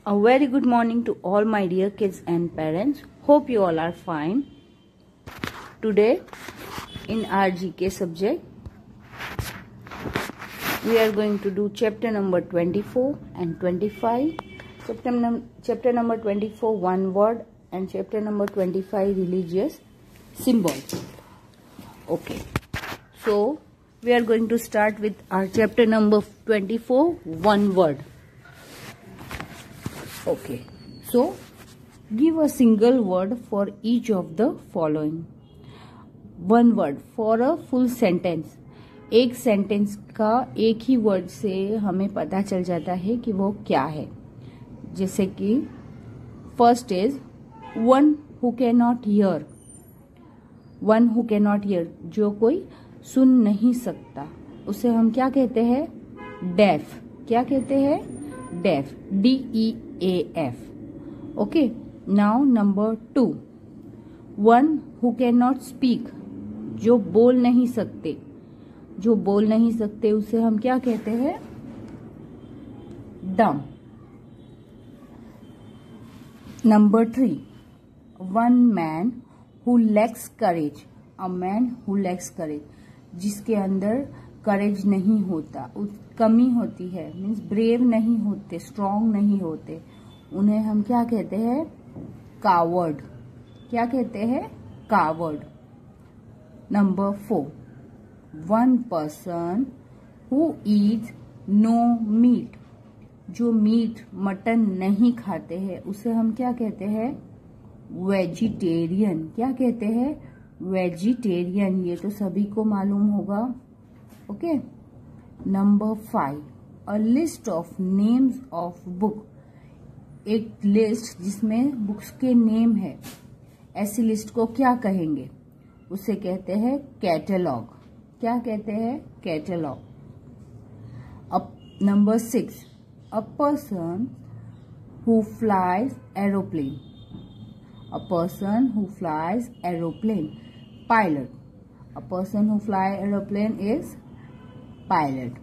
A very good morning to all my dear kids and parents. Hope you all are fine. Today in our GK subject we are going to do chapter number 24 and 25. Chapter number 24 one word and chapter number 25 religious symbols. Okay. So we are going to start with our chapter number 24 one word. Okay, so give a single word for each of the following. One word for a full sentence. एक sentence का एक ही word से हमें पता चल जाता है कि वो क्या है. जैसे कि first is one who can not hear. One who can not hear, जो कोई सुन नहीं सकता, उसे हम क्या कहते हैं? डेफ. क्या कहते हैं? Deaf. DEAF. Okay. Now number 2. One who cannot speak. जो बोल नहीं सकते. जो बोल नहीं सकते उसे हम क्या कहते हैं? dumb. Number 3. One man who lacks courage. A man who lacks courage. जिसके अंदर करेज नहीं होता, कमी होती है, मीन्स ब्रेव नहीं होते, स्ट्रॉन्ग नहीं होते, उन्हें हम क्या कहते हैं? कावर्ड. क्या कहते हैं? Coward. Number 4. One person who eats no meat. जो मीट मटन नहीं खाते हैं उसे हम क्या कहते हैं? वेजिटेरियन. क्या कहते हैं? वेजिटेरियन. ये तो सभी को मालूम होगा. Okay. Number 5. A list of names of book. एक लिस्ट जिसमें बुक्स के नेम है, ऐसी लिस्ट को क्या कहेंगे? उसे कहते हैं कैटलॉग. क्या कहते हैं? Catalogue. Number 6. A person who flies aeroplane. A person who flies aeroplane. Pilot. A person who fly aeroplane is pilot.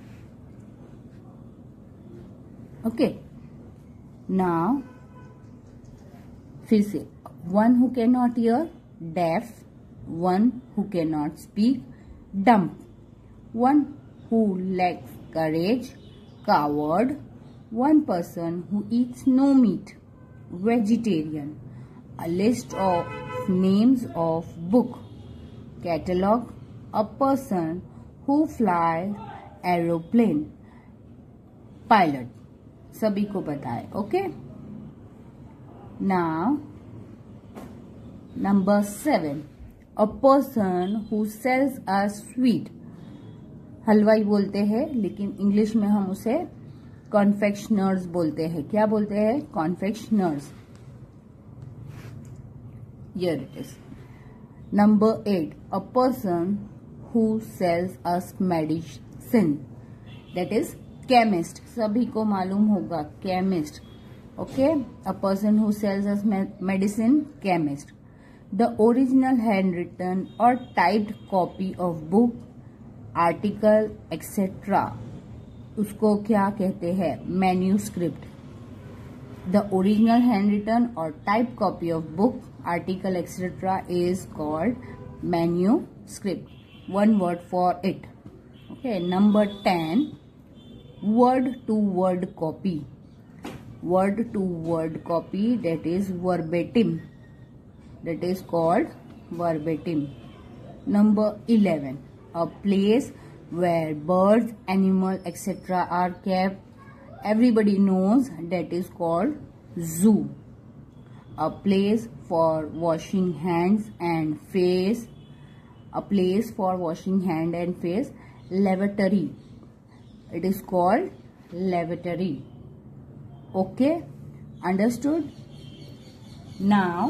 Okay. Now फिर से one who cannot hear, deaf. One who cannot speak, dumb. One who lacks courage, coward. One person who eats no meat, vegetarian. A list of names of book, catalog. A person who flies aeroplane, pilot. सभी को पता है. Okay. Now number 7. A person who sells a sweet. हलवाई बोलते हैं, लेकिन English में हम उसे कॉन्फेक्शनर्स बोलते हैं. क्या बोलते हैं? Confectioners. Here it is. Number 8. A person who sells us medicine, that is chemist. सभी को मालूम होगा chemist. Okay. A person who sells us medicine, chemist. The original handwritten or typed copy of book, article, etc. उसको क्या कहते हैं? manuscript. The original handwritten or typed copy of book, article, etc. is called manuscript. One word for it. Okay. Number 10. Word to word copy. Word to word copy, that is verbatim. That is called verbatim. Number 11. A place where birds, animals, etc. are kept. Everybody knows that is called zoo. A place for washing hands and face. A place for washing hand and face. Lavatory. It is called lavatory. Okay. Understood? Now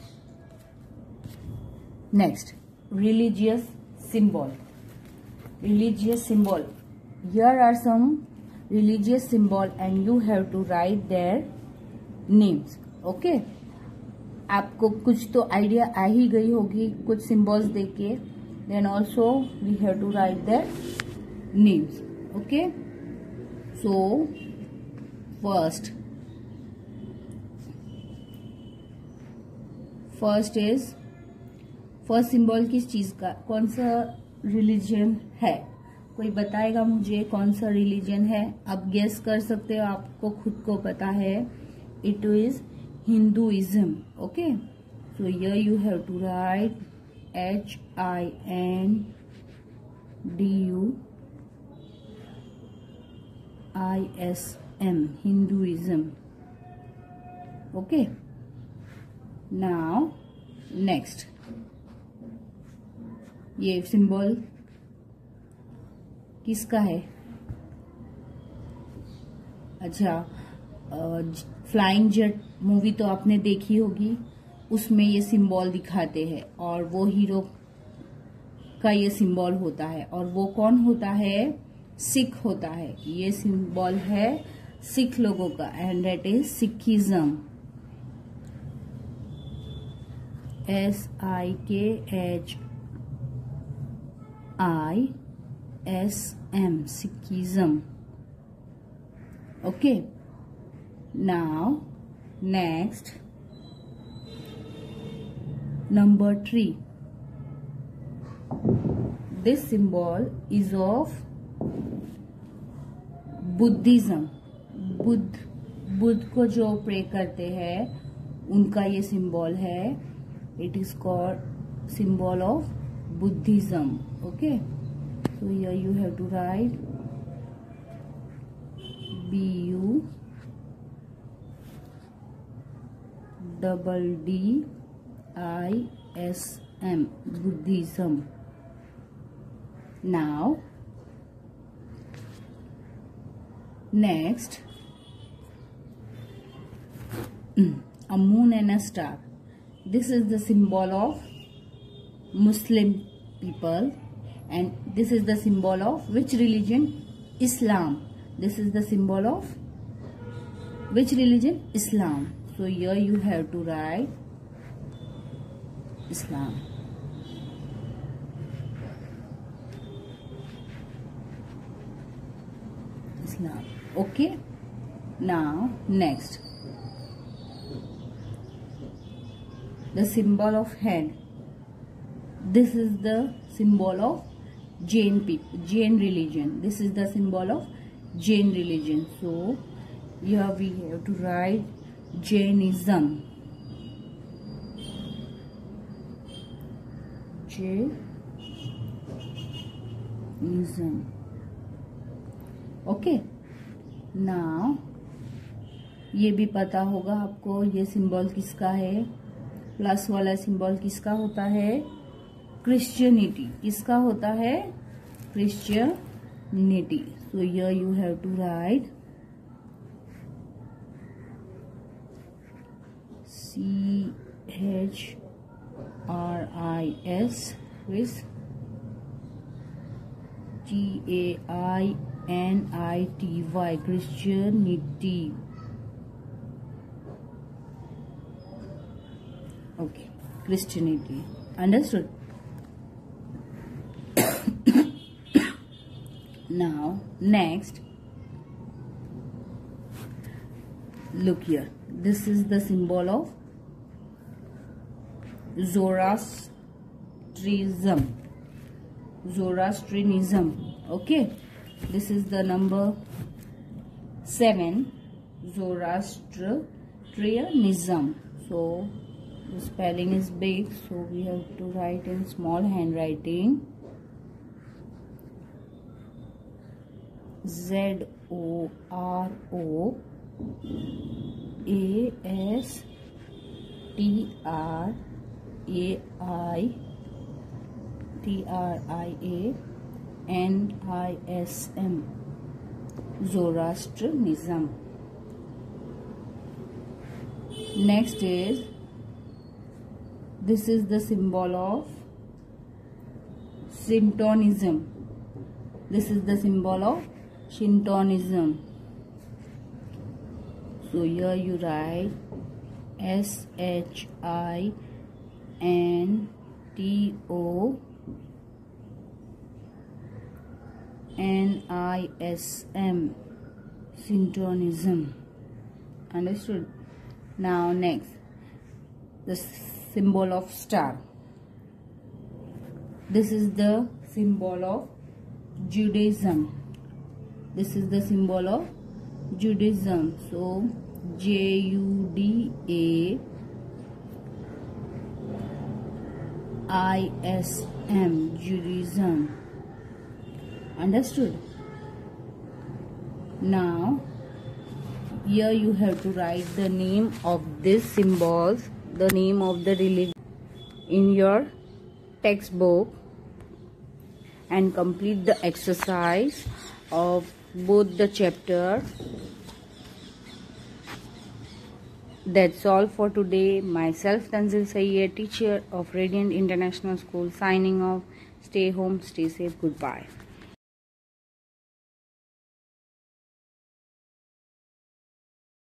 next, religious symbol. Religious symbol. Here are some religious symbol and you have to write their names. Okay. आपको कुछ तो idea आ ही गई होगी कुछ symbols देके. Then also we have to write their names. Okay. So first first symbol किस चीज का, कौन सा रिलीजन है, कोई बताएगा मुझे कौन सा रिलीजन है। आप गेस कर सकते हो, आपको खुद को पता है, it is Hinduism. Okay, so here you have to write HINDUISM, Hinduism. Okay, now next, ये सिंबल किसका है? अच्छा, फ्लाइंग जेट मूवी तो आपने देखी होगी, उसमें ये सिंबल दिखाते हैं और वो हीरो का ये सिंबल होता है, और वो कौन होता है? सिख होता है। ये सिंबल है सिख लोगों का, and that is Sikhism. SIKHISM, Sikhism. Okay, now next, number 3. This symbol is of Buddhism. Buddha को जो प्रे करते हैं उनका ये सिंबल है, it is called symbol of Buddhism. Okay, so here you have to write BUDDISM, Buddhism. Now next, a moon and a star. This is the symbol of Muslim people, and this is the symbol of which religion? Islam. This is the symbol of which religion? Islam. So here you have to write Islam. Islam. Okay, now next, the symbol of head. This is the symbol of Jain people, Jain religion. This is the symbol of Jain religion. So here we have to write Jainism. Jainism. Okay, now ये भी पता होगा आपको ये symbol किसका है, plus वाला symbol किसका होता है? क्रिश्चियनिटी। किसका होता है? Christianity. So here you have to write CHRIS with GAINITY, Christianity. Okay, Christianity. Understood? Now next, look here. This is the symbol of Zoroastrianism. Okay, this is the number 7, Zoroastrianism. So the spelling is big, so we have to write in small handwriting. Zoroastrianism, Zoroastrianism. Next is, this is the symbol of Shintoism. This is the symbol of Shintoism. So here you write SHINTONISM, Shintoism. Understood? Now next, the symbol of star. This is the symbol of Judaism. This is the symbol of Judaism. So Judasm, Judaism. Understood? Now here you have to write the name of these symbols, the name of the religion in your textbook, and complete the exercise of both the chapter. That's all for today. Myself, Tanzil Sayyed, teacher of Radiant International School, signing off. Stay home, stay safe. Goodbye.